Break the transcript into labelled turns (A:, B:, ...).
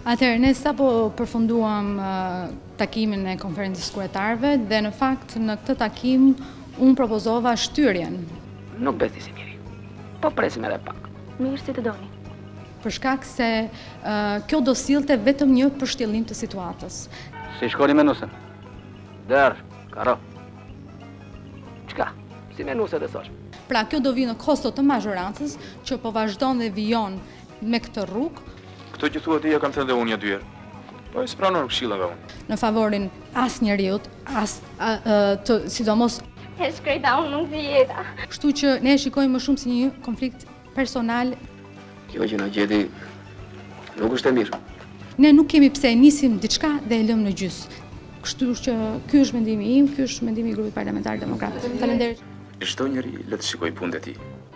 A: Atëherë, ne sapo përfunduam takimin e konferencës kryetarëve dhe në fakt në këtë takim unë propozova shtyrjen.
B: Nuk besti si miri, po presim edhe pak.
C: Mirë si të doni.
A: Për shkak se kjo do sillte vetëm një përshtjellim të situatës.
B: Si shkoni menusën? Der, karo. Çka? Si menuse dhe sosh?
A: Pra kjo do vi në kosto të mazhorancës që po vazhdon dhe vijon me këtë rrugë.
D: Këto që thua ti ja kam thënë dhe unë ja dyert. Po e spranor këshillave unë.
A: Në favorin as njeriut, sidomos.
C: E shkrejta unë nuk vi jeta.
A: Kështu që ne e shikojmë më shumë si një konflikt personal.
B: Kjo që na gjeti nuk është e mirë.
A: Ne nuk kemi pse e nisim diçka dhe e lëmë në gjys. Kështu që ky është mendimi im, ky është mendimi i grupit parlamentar demokrat. Faleminderit.
D: Çdo njeri le të shikojë punën e tij.